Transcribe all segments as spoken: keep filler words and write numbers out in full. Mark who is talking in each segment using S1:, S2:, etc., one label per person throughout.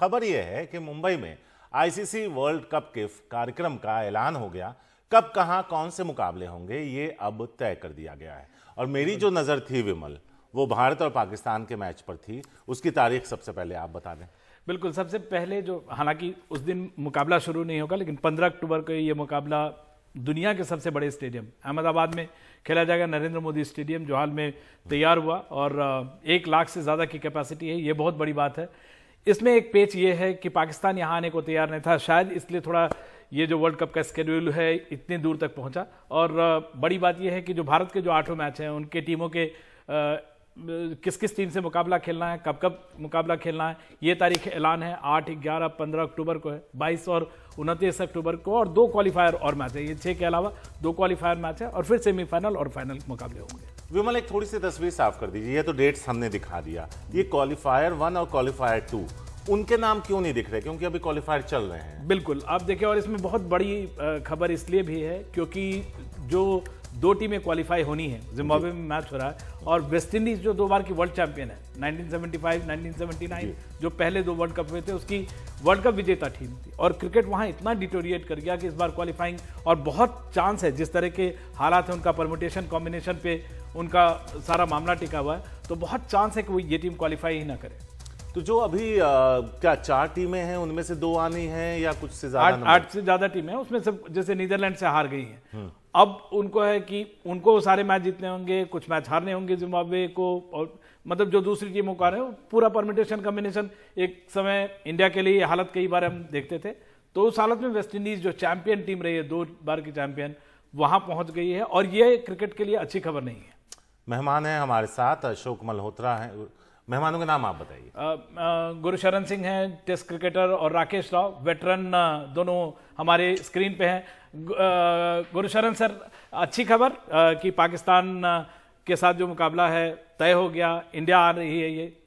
S1: खबर यह है कि मुंबई में आईसीसी वर्ल्ड कप के कार्यक्रम का ऐलान हो गया। कब कहां कौन से मुकाबले होंगे ये अब तय कर दिया गया है। और मेरी जो नजर थी विमल, वो भारत और पाकिस्तान के मैच पर थी। उसकी तारीख सबसे पहले आप बता दें।
S2: बिल्कुल, सबसे पहले जो, हालांकि उस दिन मुकाबला शुरू नहीं होगा, लेकिन पंद्रह अक्टूबर को ये मुकाबला दुनिया के सबसे बड़े स्टेडियम अहमदाबाद में खेला जाएगा, नरेंद्र मोदी स्टेडियम, जो हाल में तैयार हुआ और एक लाख से ज़्यादा की कैपेसिटी है। ये बहुत बड़ी बात है। इसमें एक पेच ये है कि पाकिस्तान यहाँ आने को तैयार नहीं था, शायद इसलिए थोड़ा ये जो वर्ल्ड कप का स्केड्यूल है इतनी दूर तक पहुँचा। और बड़ी बात यह है कि जो भारत के जो आठों मैच हैं उनके टीमों के किस किस टीम से मुकाबला खेलना है, कब कब मुकाबला खेलना है, ये तारीख ऐलान है। आठ, ग्यारह, पंद्रह अक्टूबर को है, बाईस और उनतीस अक्टूबर को, और दो क्वालिफायर और मैच है। ये छः के अलावा दो क्वालिफायर मैच है और फिर सेमीफाइनल और फाइनल मुकाबले होंगे।
S1: विमल, एक थोड़ी सी तस्वीर साफ कर दीजिए। ये तो डेट्स हमने दिखा दिया, ये क्वालिफायर वन और क्वालिफायर टू, उनके नाम क्यों नहीं दिख रहे? क्योंकि अभी क्वालिफायर चल रहे हैं।
S2: बिल्कुल, आप देखिए, और इसमें बहुत बड़ी खबर इसलिए भी है क्योंकि जो दो टीमें क्वालिफाई होनी है, जिम्बाब्वे में मैच हो रहा है, और वेस्ट इंडीज जो दो बार की वर्ल्ड चैंपियन है, nineteen seventy five, nineteen seventy nine जो पहले दो वर्ल्ड कप हुए थे, उसकी वर्ल्ड कप विजेता टीम थी। और क्रिकेट वहां इतना डिटोरिएट कर गया कि इस बार क्वालिफाइंग, और बहुत चांस है, जिस तरह के हालात है उनका, परमुटेशन कॉम्बिनेशन पे उनका सारा मामला टिका हुआ है, तो बहुत चांस है कि वो ये टीम क्वालिफाई ही ना करे।
S1: तो जो अभी आ, क्या चार टीमें हैं, उनमें से दो आनी हैं या कुछ से ज्यादा?
S2: आठ, आठ से ज्यादा टीमें हैं, उसमें से जैसे नीदरलैंड से हार गई हैं, अब उनको है कि उनको सारे मैच जीतने होंगे, कुछ मैच हारने होंगे जिम्बाब्वे को, और मतलब जो दूसरी टीमों का है पूरा परमिटेशन कॉम्बिनेशन। एक समय इंडिया के लिए हालत कई बार हम देखते थे, तो उस हालत में वेस्ट इंडीज जो चैंपियन टीम रही है, दो बार की चैंपियन, वहां पहुंच गई है, और ये क्रिकेट के लिए अच्छी खबर नहीं है।
S1: मेहमान है हमारे साथ अशोक मल्होत्रा है। मेहमानों के नाम आप बताइए।
S2: गुरशरण सिंह हैं, टेस्ट क्रिकेटर, और राकेश राव, वेटरन, दोनों हमारे स्क्रीन पे हैं। गुरशरण सर, अच्छी खबर कि पाकिस्तान के साथ जो मुकाबला है तय हो गया, इंडिया आ रही है, ये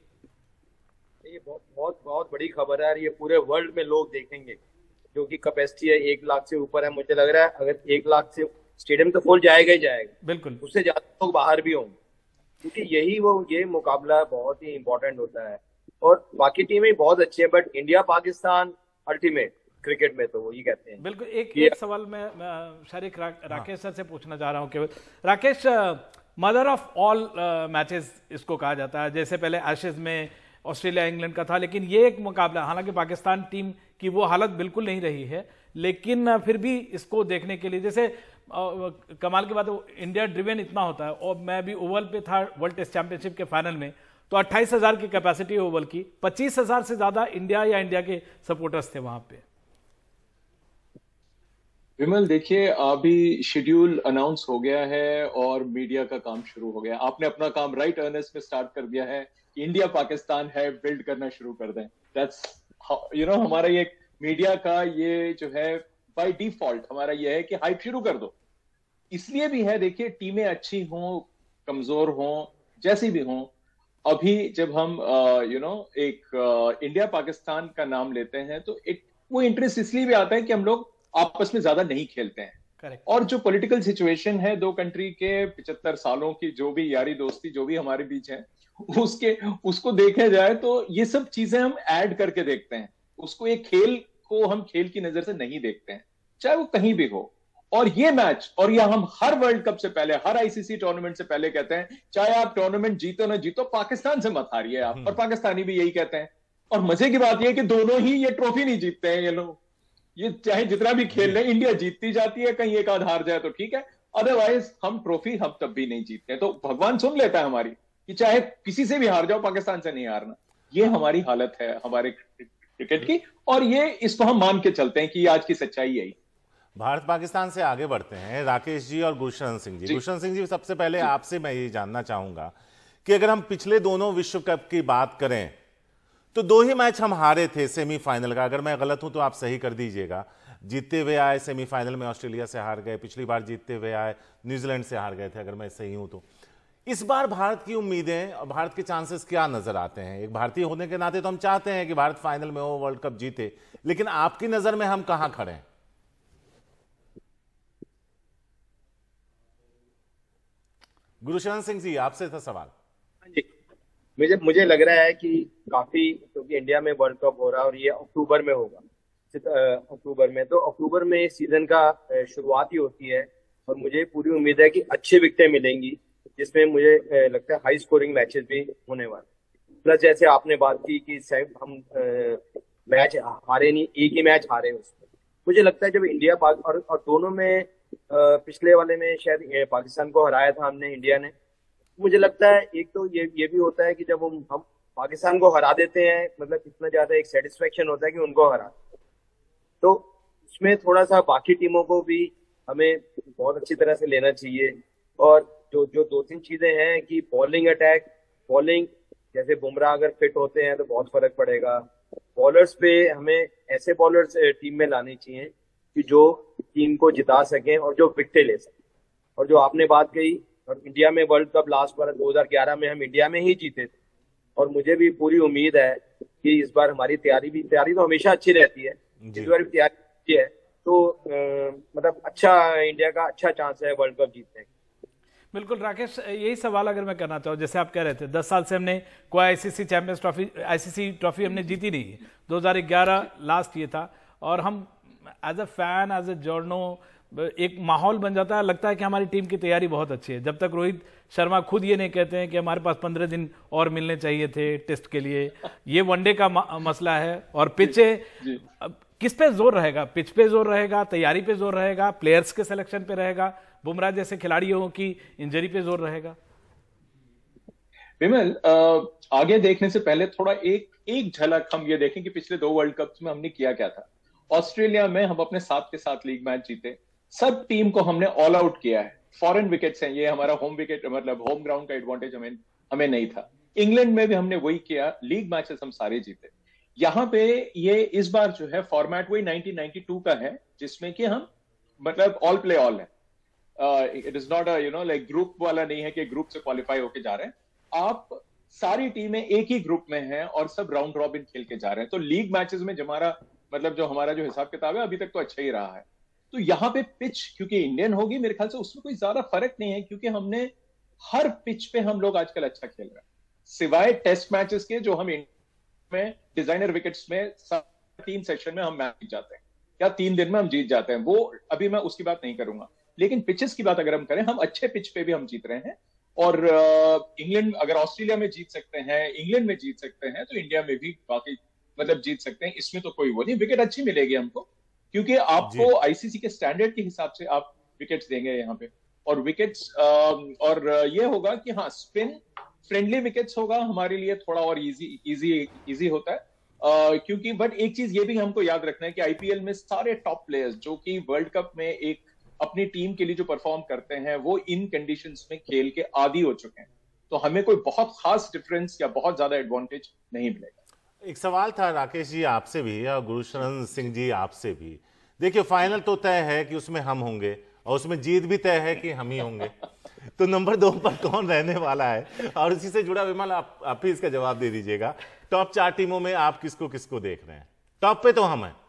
S3: ये बहुत बहुत बहुत बड़ी खबर है। ये पूरे वर्ल्ड में लोग देखेंगे, जो कि कैपेसिटी है एक लाख से ऊपर है। मुझे लग रहा है अगर एक लाख से स्टेडियम तो फुल जाएगा ही जाएगा,
S2: बिल्कुल,
S3: उससे ज्यादा लोग बाहर भी होंगे, क्योंकि यही वो ये मुकाबला बहुत ही इंपॉर्टेंट होता है। और बाकी टीमें बहुत अच्छी है, but India Pakistan ultimate cricket में तो वो ये कहते हैं।
S2: बिल्कुल। एक एक सवाल मैं, मैं शारिक रा, राकेश सर से पूछना चाह रहा हूं केवल। Rakesh, mother of all matches इसको कहा जाता है, जैसे पहले एशेज में ऑस्ट्रेलिया इंग्लैंड का था, लेकिन ये एक मुकाबला, हालांकि पाकिस्तान टीम की वो हालत बिल्कुल नहीं रही है, लेकिन फिर भी इसको देखने के लिए, जैसे आ, कमाल की बात है, इंडिया ड्रिवेन इतना होता है। और मैं भी ओवल पे था वर्ल्ड टेस्ट चैंपियनशिप के फाइनल में, तो अट्ठाईस हजार की कैपेसिटी है ओवल की, पच्चीस हजार से ज्यादा इंडिया या इंडिया के सपोर्टर्स थे वहां पे।
S4: विमल, देखिए, अभी शेड्यूल अनाउंस हो गया है और मीडिया का काम शुरू हो गया। आपने अपना काम राइट अर्नेस्ट में स्टार्ट कर दिया है। इंडिया पाकिस्तान है, बिल्ड करना शुरू कर दें। दैट्स यू नो हमारा ये मीडिया का ये जो है बाय डिफॉल्ट हमारा ये है कि हाइप शुरू कर दो। इसलिए भी है, देखिए, टीमें अच्छी हों, कमजोर हों, जैसी भी हों, अभी जब हम यू नो एक इंडिया पाकिस्तान का नाम लेते हैं तो एक वो इंटरेस्ट इसलिए भी आता है कि हम लोग आपस में ज्यादा नहीं खेलते हैं।
S2: Correct.
S4: और जो पॉलिटिकल सिचुएशन है दो कंट्री के पिछहत्तर सालों की, जो भी यारी दोस्ती जो भी हमारे बीच है, उसके उसको देखा जाए तो ये सब चीजें हम ऐड करके देखते हैं। उसको एक खेल को हम खेल की नजर से नहीं देखते हैं, चाहे वो कहीं भी हो। और ये मैच, और यह हम हर वर्ल्ड कप से पहले, हर आईसीसी टूर्नामेंट से पहले कहते हैं, चाहे आप टूर्नामेंट जीतो ना जीतो, पाकिस्तान से मत हारिए आप। और पाकिस्तानी भी यही कहते हैं। और मजे की बात यह कि दोनों ही ये ट्रॉफी नहीं जीतते हैं ये लोग। ये चाहे जितना भी खेल रहे, इंडिया जीतती जाती है, कहीं एक आध हार जाए तो ठीक है, अदरवाइज हम ट्रॉफी हम तब भी नहीं जीतते। तो भगवान सुन लेता है हमारी कि चाहे किसी से भी हार जाओ, पाकिस्तान से नहीं हारना। ये हमारी हालत है हमारे क्रिकेट की, और ये इसको हम मान के चलते हैं कि आज की सच्चाई यही।
S1: भारत पाकिस्तान से आगे बढ़ते हैं राकेश जी और गुरशरण सिंह जी। गुरशरण सिंह जी, सबसे पहले आपसे मैं ये जानना चाहूंगा कि अगर हम पिछले दोनों विश्व कप की बात करें तो दो ही मैच हम हारे थे सेमीफाइनल का। अगर मैं गलत हूं तो आप सही कर दीजिएगा। जीतते हुए आए सेमीफाइनल में, ऑस्ट्रेलिया से हार गए, पिछली बार जीतते हुए आए न्यूजीलैंड से हार गए थे, अगर मैं सही हूं तो। इस बार भारत की उम्मीदें और भारत के चांसेस क्या नजर आते हैं? एक भारतीय होने के नाते तो हम चाहते हैं कि भारत फाइनल में हो, वर्ल्ड कप जीते, लेकिन आपकी नजर में हम कहां खड़े हैं? गुरशरण सिंह जी, आपसे था सवाल।
S3: जी, मुझे मुझे लग रहा है कि काफी, क्योंकि इंडिया में वर्ल्ड कप हो रहा है और ये अक्टूबर में होगा, अक्टूबर में, तो अक्टूबर में सीजन का शुरुआत ही होती है और मुझे पूरी उम्मीद है कि अच्छी विकेटें मिलेंगी, जिसमें मुझे लगता है हाई स्कोरिंग मैचेस भी होने वाले। प्लस जैसे आपने बात की कि हम मैच हारे नहीं, एक ही मैच हारे उसमें, मुझे लगता है जब इंडिया पाक और, और दोनों में पिछले वाले में शायद पाकिस्तान को हराया था हमने, इंडिया ने। मुझे लगता है एक तो ये ये भी होता है कि जब हम हम पाकिस्तान को हरा देते हैं, मतलब इतना ज्यादा एक सेटिस्फेक्शन होता है कि उनको हरा, तो उसमें थोड़ा सा बाकी टीमों को भी हमें बहुत अच्छी तरह से लेना चाहिए। और जो जो दो तीन चीजें हैं कि बॉलिंग अटैक, बॉलिंग जैसे बुमराह अगर फिट होते हैं तो बहुत फर्क पड़ेगा। बॉलर्स पे हमें ऐसे बॉलर्स टीम में लाने चाहिए कि जो टीम को जिता सकें और जो विकेटें ले सकें। और जो आपने बात कही, और इंडिया में वर्ल्ड कप लास्ट बार दो हज़ार ग्यारह में हम इंडिया में ही जीते थे, और मुझे भी पूरी उम्मीद है कि इस बार हमारी तैयारी भी, तैयारी तो हमेशा अच्छी रहती है, इस बार भी तैयारी अच्छी है, तो आ, मतलब अच्छा, इंडिया का अच्छा चांस है वर्ल्ड कप जीतने का।
S2: बिल्कुल राकेश, यही सवाल अगर मैं करना चाहूँ, जैसे आप कह रहे थे दस साल से हमने कोई ICC champions trophy ICC trophy हमने जीती नहीं, दो हज़ार ग्यारह लास्ट ये था, और हम as a fan, as a journo, एक माहौल बन जाता है, लगता है कि हमारी टीम की तैयारी बहुत अच्छी है, जब तक रोहित शर्मा खुद ये नहीं कहते हैं कि हमारे पास पंद्रह दिन और मिलने चाहिए थे टेस्ट के लिए। ये वनडे का मसला है। और पिचे किस पे जोर रहेगा? पिच पे जोर रहेगा, तैयारी पे जोर रहेगा, प्लेयर्स के सिलेक्शन पे रहेगा, बुमराह जैसे खिलाड़ियों की इंजरी पे जोर रहेगा?
S4: विमल, आगे देखने से पहले थोड़ा एक एक झलक हम ये देखें कि पिछले दो वर्ल्ड कप में हमने किया क्या था। ऑस्ट्रेलिया में हम अपने सात के सात लीग मैच जीते, सब टीम को हमने ऑल आउट किया है, फॉरेन विकेट्स हैं, ये हमारा होम विकेट, मतलब होम ग्राउंड का एडवांटेज हमें हमें नहीं था। इंग्लैंड में भी हमने वही किया, लीग मैचेस हम सारे जीते। यहाँ पे ये इस बार जो है फॉर्मेट वही नाइनटीन नाइंटी टू का है, जिसमें कि हम मतलब ऑल प्ले ऑल है, it is not a you know like group वाला नहीं है कि ग्रुप से क्वालिफाई होके जा रहे हैं, आप सारी टीमें एक ही ग्रुप में हैं और सब राउंड रॉबिन खेल के जा रहे हैं। तो लीग मैचेस में हमारा मतलब जो हमारा जो हिसाब किताब है अभी तक तो अच्छा ही रहा है। तो यहाँ पे पिच क्योंकि इंडियन होगी, मेरे ख्याल से उसमें कोई ज्यादा फर्क नहीं है, क्योंकि हमने हर पिच पे हम लोग आजकल अच्छा खेल रहे हैं, सिवाय टेस्ट मैचेस के जो हम में डिजाइनर विकेट्स में तीन सेशन में हम मैच जीत जाते हैं या तीन दिन में हम जीत जाते हैं, वो अभी मैं उसकी बात नहीं करूंगा। लेकिन पिचेस की बात अगर हम करें, हम अच्छे पिच पे भी हम जीत रहे हैं। और इंग्लैंड अगर ऑस्ट्रेलिया में जीत सकते हैं, इंग्लैंड में जीत सकते हैं, तो इंडिया में भी बाकी मतलब जीत सकते हैं, इसमें तो कोई वो नहीं। विकेट अच्छी मिलेगी हमको, क्योंकि आपको आईसीसी के स्टैंडर्ड के हिसाब से आप विकेट्स देंगे यहाँ पे, और विकेट्स और ये होगा कि हाँ स्पिन फ्रेंडली विकेट्स होगा हमारे लिए, थोड़ा और इजी इजी इजी होता है। uh, क्योंकि बट एक चीज ये भी हमको याद रखना है कि आईपीएल में सारे टॉप प्लेयर्स जो कि वर्ल्ड कप में एक अपनी टीम के लिए जो परफॉर्म करते हैं, वो इन कंडीशंस में खेल के आदी हो चुके हैं, तो हमें कोई बहुत खास डिफरेंस या बहुत ज्यादा एडवांटेज नहीं मिलेगा।
S1: एक सवाल था राकेश जी आपसे भी और गुरशरण सिंह जी आपसे भी। देखिए फाइनल तो तय है कि उसमें हम होंगे और उसमें जीत भी तय है कि हम ही होंगे, तो नंबर दो पर कौन रहने वाला है? और इसी से जुड़ा विमल आप आप ही इसका जवाब दे दीजिएगा। टॉप चार टीमों में आप किसको किसको देख रहे हैं? टॉप पे तो हम हैं।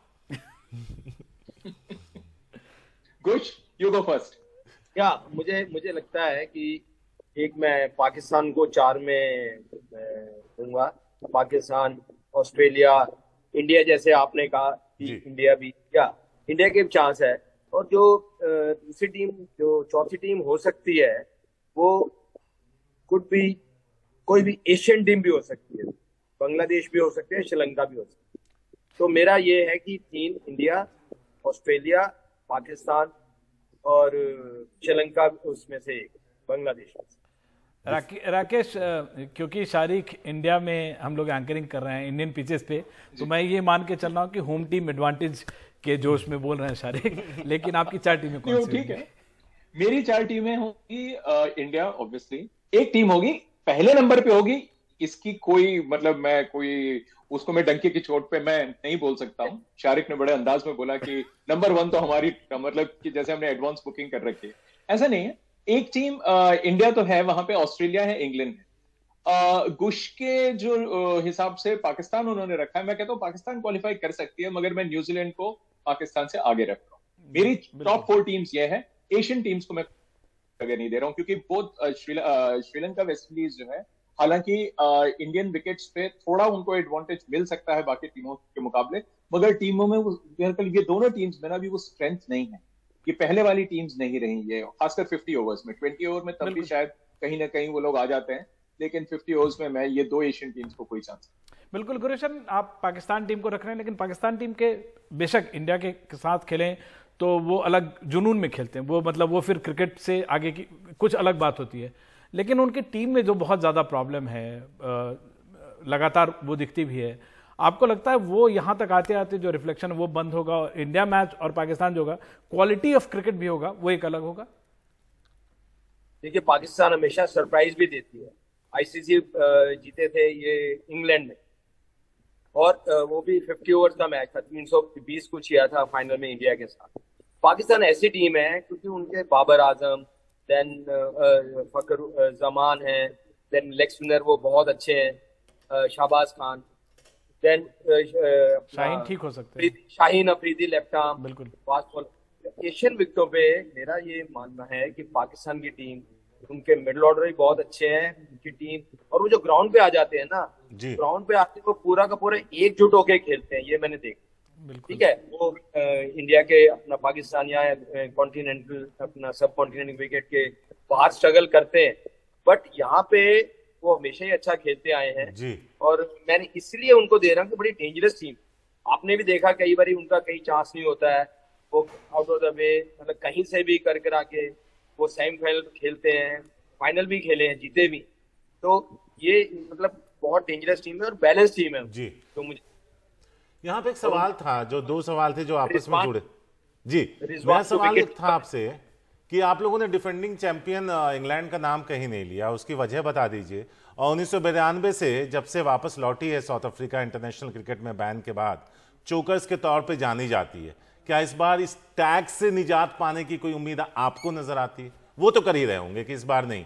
S3: कुछ यू गो फर्स्ट। क्या मुझे मुझे लगता है कि एक मैं पाकिस्तान को चार में दूंगा, पाकिस्तान, ऑस्ट्रेलिया, इंडिया, जैसे आपने कहा इंडिया भी, क्या इंडिया के चांस है। और जो दूसरी टीम, जो चौथी टीम हो सकती है, वो कुड भी कोई भी एशियन टीम भी हो सकती है, बांग्लादेश भी हो सकती है, श्रीलंका भी हो सकती है। तो मेरा ये है कि तीन, इंडिया, ऑस्ट्रेलिया, पाकिस्तान और श्रीलंका, उसमें से एक बांग्लादेश।
S2: राके, राकेश, क्योंकि शारिक इंडिया में हम लोग एंकरिंग कर रहे हैं इंडियन पिचेस पे, तो मैं ये मान के चल रहा हूँ कि होम टीम एडवांटेज के जोश में बोल रहे हैं शारिक, लेकिन आपकी चार टीमें कौन सी?
S4: ठीक है, मेरी चार टीमें होगी, इंडिया ऑब्वियसली एक टीम होगी, पहले नंबर पे होगी, इसकी कोई मतलब मैं कोई उसको मैं डंके की चोट पे मैं नहीं बोल सकता हूँ। शारिक ने बड़े अंदाज में बोला कि नंबर वन तो हमारी, मतलब कि जैसे हमने एडवांस बुकिंग कर रखी है, ऐसा नहीं है। एक टीम इंडिया तो है, वहां पे ऑस्ट्रेलिया है, इंग्लैंड है। गुश के जो हिसाब से पाकिस्तान उन्होंने रखा है, मैं कहता हूँ पाकिस्तान क्वालिफाई कर सकती है, मगर मैं न्यूजीलैंड को पाकिस्तान से आगे रख रहा हूँ। मेरी टॉप फोर टीम्स ये है। एशियन टीम्स को मैं आगे नहीं दे रहा हूँ, क्योंकि बहुत श्रीलंका, वेस्ट इंडीज जो है हालांकि इंडियन विकेट्स पे थोड़ा उनको एडवांटेज मिल सकता है बाकी टीमों के मुकाबले, मगर टीमों में वो ये दोनों टीम्स में ना भी वो स्ट्रेंथ नहीं है, ये पहले वाली टीम्स नहीं रही है, खासकर फिफ्टी ओवर्स में। ट्वेंटी ओवर में तब भी शायद कहीं ना कहीं वो लोग आ जाते हैं, लेकिन फिफ्टी ओवर्स में मैं ये दो एशियन टीम्स को कोई चांस।
S2: बिल्कुल गुरशन, आप पाकिस्तान टीम को रख रहे हैं, लेकिन पाकिस्तान टीम के बेशक इंडिया के साथ खेलें तो वो अलग जुनून में खेलते हैं, वो मतलब वो फिर क्रिकेट से आगे की कुछ अलग बात होती है, लेकिन उनकी टीम में जो बहुत ज़्यादा प्रॉब्लम है लगातार वो दिखती भी है। आपको लगता है वो यहाँ तक आते आते जो रिफ्लेक्शन वो बंद होगा और इंडिया मैच और पाकिस्तान जो होगा, क्वालिटी ऑफ क्रिकेट भी होगा, वो एक अलग होगा?
S3: देखिए, पाकिस्तान हमेशा सरप्राइज भी देती है। आईसीसी जीते थे ये इंग्लैंड में, और वो भी फिफ्टी ओवर्स का मैच था, तीन सौ बीस कुछ किया था फाइनल में इंडिया के साथ। पाकिस्तान ऐसी टीम है क्योंकि उनके बाबर आजम, देन फकर जमान है, देन लेग स्पिनर वो बहुत अच्छे हैं, शाहबाज खान, देन
S2: शाहीन ठीक हो सकते हैं,
S3: शाहीन अफरीदी लेफ्ट आर्म,
S2: बिल्कुल
S3: फास्ट बॉलर। एशियन विकेटों पे मेरा ये मानना है कि पाकिस्तान की टीम, उनके मिडिल ऑर्डर भी बहुत अच्छे हैं उनकी टीम, और वो जो ग्राउंड पे आ जाते हैं ना, ग्राउंड पे आते वो पूरा का पूरा एकजुट होकर खेलते हैं, ये मैंने देखा। ठीक है, वो आ, इंडिया के अपना पाकिस्तान या कॉन्टिनेंटल अपना सब कॉन्टिनेंटल विकेट के बाहर स्ट्रगल करते हैं, बट यहाँ पे वो हमेशा ही अच्छा खेलते आए हैं जी। और मैंने इसलिए उनको दे रहा हूँ कि बड़ी डेंजरस टीम। आपने भी देखा कई बार उनका कहीं चांस नहीं होता है, वो आउट ऑफ द वे मतलब कहीं से भी कर करा के वो सेमीफाइनल खेलते हैं, फाइनल भी खेले हैं, जीते भी। तो ये मतलब बहुत डेंजरस टीम है और बैलेंस टीम है जी। तो मुझे
S1: यहाँ पे एक सवाल था, जो दो सवाल थे जो आपस में जुड़े जी। मेरा सवाल था आपसे कि आप लोगों ने डिफेंडिंग चैंपियन इंग्लैंड का नाम कहीं नहीं लिया, उसकी वजह बता दीजिए। और उन्नीस सौ बिरानवे से जब से वापस लौटी है साउथ अफ्रीका इंटरनेशनल क्रिकेट में बैन के बाद, चोकर्स के तौर पे जानी जाती है, क्या इस बार इस टैग से निजात पाने की कोई उम्मीद आपको नजर आती है? वो तो कर ही रहे होंगे कि इस बार नहीं।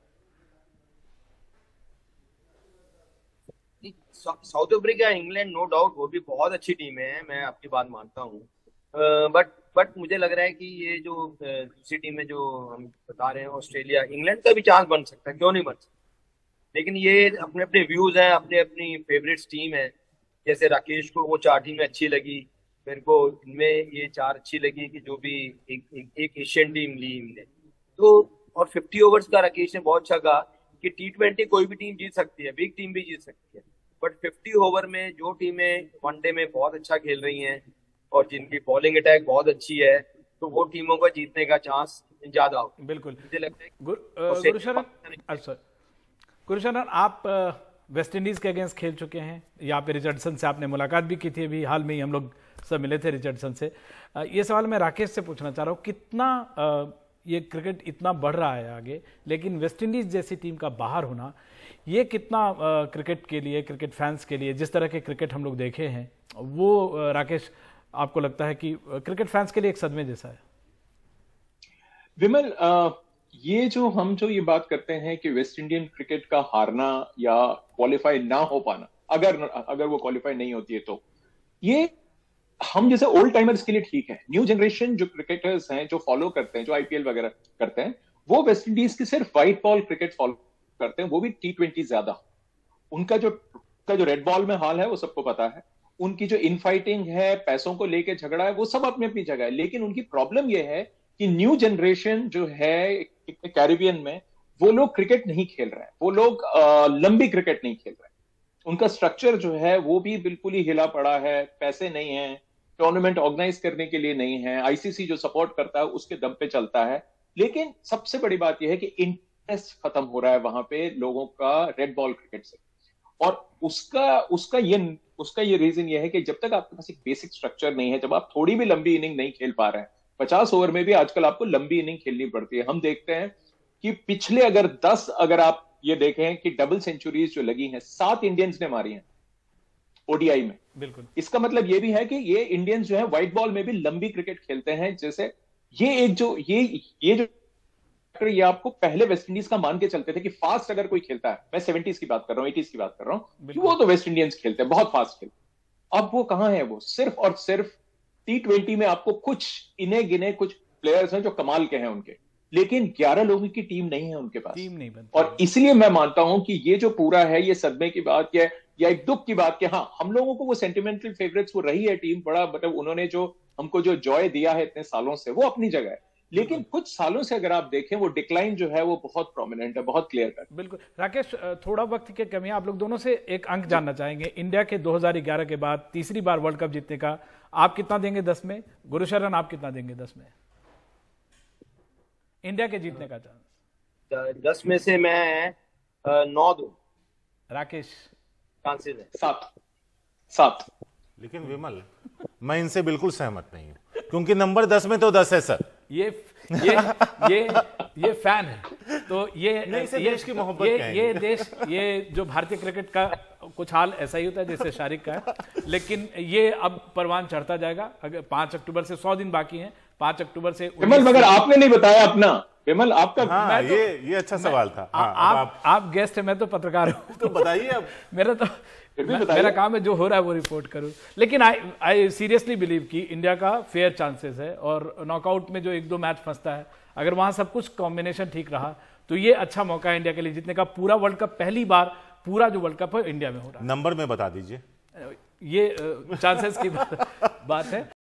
S3: South Africa, England, no doubt वो भी बहुत अच्छी टीम है, मैं आपकी बात मानता हूँ, बट बट मुझे लग रहा है कि ये जो दूसरी टीम है जो हम बता रहे हैं, ऑस्ट्रेलिया, इंग्लैंड का भी चांस बन सकता है, क्यों नहीं बन सकता। लेकिन ये अपने अपने व्यूज हैं, अपने अपनी फेवरेट्स टीम है। जैसे राकेश को वो चार टीमें अच्छी लगी, मेरे को इनमें ये चार अच्छी लगी कि जो भी एक एक, एक एशियन टीम ली इनने तो। और फिफ्टी ओवर्स का राकेश ने बहुत अच्छा कहा कि टी ट्वेंटी कोई भी टीम जीत सकती है, बिग टीम भी जीत सकती है, बट फिफ्टी ओवर में जो टीमें वनडे में बहुत अच्छा खेल रही हैं और जिनकी बॉलिंग अटैक बहुत अच्छी है, तो वो टीमों का जीतने का चांस ज्यादा हो।
S2: बिल्कुल,
S3: मुझे लगता है
S2: गुरशरण, अच्छा गुरशरण, आप वेस्ट इंडीज के अगेंस्ट खेल चुके हैं, यहाँ पे रिचर्डसन से आपने मुलाकात भी की थी, अभी हाल में ही हम लोग सब मिले थे रिचर्डसन से। ये सवाल मैं राकेश से पूछना चाह रहा हूँ, कितना ये क्रिकेट इतना बढ़ रहा है आगे, लेकिन वेस्ट इंडीज जैसी टीम का बाहर होना, ये कितना क्रिकेट के लिए, क्रिकेट फैंस के लिए, जिस तरह के क्रिकेट हम लोग देखे हैं, वो राकेश आपको लगता है कि क्रिकेट फैंस के लिए एक सदमे जैसा है?
S4: विमल, ये जो हम जो ये बात करते हैं कि वेस्ट इंडियन क्रिकेट का हारना या क्वालिफाई ना हो पाना, अगर अगर वो क्वालिफाई नहीं होती है, तो ये हम जैसे ओल्ड टाइमर्स के लिए ठीक है। न्यू जनरेशन जो क्रिकेटर्स हैं, जो फॉलो करते हैं, जो आईपीएल वगैरह करते हैं, वो वेस्ट इंडीज की सिर्फ व्हाइट बॉल क्रिकेट फॉलो करते हैं, वो भी टी ट्वेंटी ज्यादा। उनका जो का जो रेड बॉल में हाल है वो सबको पता है, उनकी जो इनफाइटिंग है, पैसों को लेके झगड़ा है, वो सब अपनी अपनी जगह है। लेकिन उनकी प्रॉब्लम ये है कि न्यू जनरेशन जो है कैरिबियन में, वो लोग क्रिकेट नहीं खेल रहे हैं, वो लोग लंबी क्रिकेट नहीं खेल रहे हैं। उनका स्ट्रक्चर जो है वो भी बिल्कुल ही हिला पड़ा है, पैसे नहीं है, टूर्नामेंट ऑर्गेनाइज करने के लिए नहीं है, आईसीसी जो सपोर्ट करता है उसके दम पे चलता है। लेकिन सबसे बड़ी बात यह है कि इंटरेस्ट खत्म हो रहा है वहां पे लोगों का रेड बॉल क्रिकेट से, और उसका उसका ये उसका ये रीजन ये है कि जब तक आपके पास एक बेसिक स्ट्रक्चर नहीं है, जब आप थोड़ी भी लंबी इनिंग नहीं खेल पा रहे हैं, पचास ओवर में भी आजकल आपको लंबी इनिंग खेलनी पड़ती है। हम देखते हैं कि पिछले अगर दस अगर आप ये देखें कि डबल सेंचुरीज जो लगी हैं, सात इंडियंस ने मारी हैं ओडीआई में।
S2: बिल्कुल,
S4: इसका मतलब ये भी है कि ये इंडियंस जो है व्हाइट बॉल में भी लंबी क्रिकेट खेलते हैं। जैसे ये एक जो ये ये जो ये आपको पहले वेस्ट इंडीज का मान के चलते थे कि फास्ट अगर कोई खेलता है, मैं सेवेंटीज की बात कर रहा हूं, एटीज की बात कर रहा हूं, कि वो तो वेस्ट इंडियंस खेलते हैं, बहुत फास्ट खेलते। अब वो कहां है? वो सिर्फ और सिर्फ टी ट्वेंटी में आपको कुछ इने गिने कुछ प्लेयर्स हैं जो कमाल के हैं उनके, लेकिन ग्यारह लोगों की टीम नहीं है उनके पास,
S2: टीम नहीं बनती।
S4: और इसलिए मैं मानता हूं कि ये जो पूरा है ये सदमे की बात या, या एक दुख की बात कि हाँ हम लोगों को वो सेंटिमेंटल फेवरेट्स वो रही है टीम, बड़ा मतलब उन्होंने जो हमको जो जॉय दिया है इतने सालों से वो अपनी जगह है, लेकिन कुछ सालों से अगर आप देखें वो डिक्लाइन जो है वो बहुत प्रोमिनेंट है, बहुत क्लियर कट।
S2: बिल्कुल राकेश, थोड़ा वक्त की कमी है, आप लोग दोनों से एक अंक जानना चाहेंगे। इंडिया के दो हज़ार ग्यारह के बाद तीसरी बार वर्ल्ड कप जीतने का आप कितना देंगे दस में? गुरुशरण आप कितना देंगे दस में इंडिया के जीतने का चांस?
S3: दस में से मैं अ, नौ दूं।
S2: राकेश?
S3: चांसेस है
S4: सात सात।
S1: लेकिन विमल, मैं इनसे बिल्कुल सहमत नहीं हूं, क्योंकि नंबर दस में तो दस है सर।
S2: ये ये ये ये फैन है, तो ये
S1: नहीं, इसे
S2: ये
S1: देश की मोहब्बत
S2: ये
S1: कहेंगे।
S2: ये देश, ये जो भारतीय क्रिकेट का कुछ हाल ऐसा ही होता है जैसे शारिक का है, लेकिन ये अब परवान चढ़ता जाएगा। अगर पांच अक्टूबर से सौ दिन बाकी हैं, पांच अक्टूबर से
S4: विमल मगर आपने नहीं बताया अपना, विमल आपका
S1: हाँ,
S2: मैं तो-
S1: ये ये अच्छा सवाल था।
S2: आ,
S1: हाँ, अब
S2: आप आप गेस्ट है, मैं तो पत्रकार हूँ,
S1: तो बताइए अब।
S2: मेरा तो
S4: फिर भी
S2: मैं-
S4: बताइए।
S2: मेरा काम है जो हो रहा है वो रिपोर्ट करूं, लेकिन आई आई सीरियसली बिलीव कि इंडिया का फेयर चांसेस है, और नॉकआउट में जो एक दो मैच फंसता है, अगर वहां सब कुछ कॉम्बिनेशन ठीक रहा तो ये अच्छा मौका है इंडिया के लिए जीतने का। पूरा वर्ल्ड कप, पहली बार पूरा जो वर्ल्ड कप है इंडिया में हो रहा
S1: नंबर में बता दीजिए।
S2: है, ये चांसेस की बात बात है।